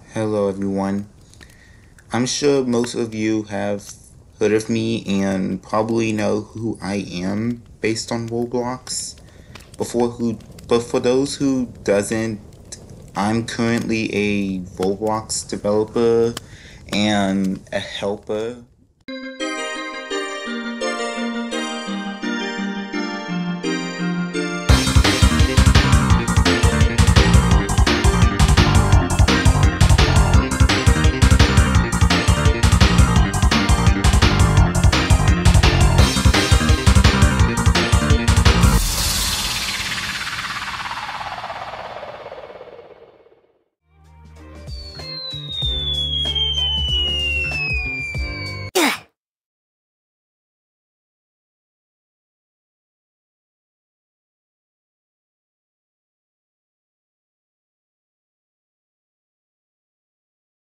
Hello everyone. I'm sure most of you have heard of me and probably know who I am based on Roblox. But for those who doesn't, I'm currently a Roblox developer and a helper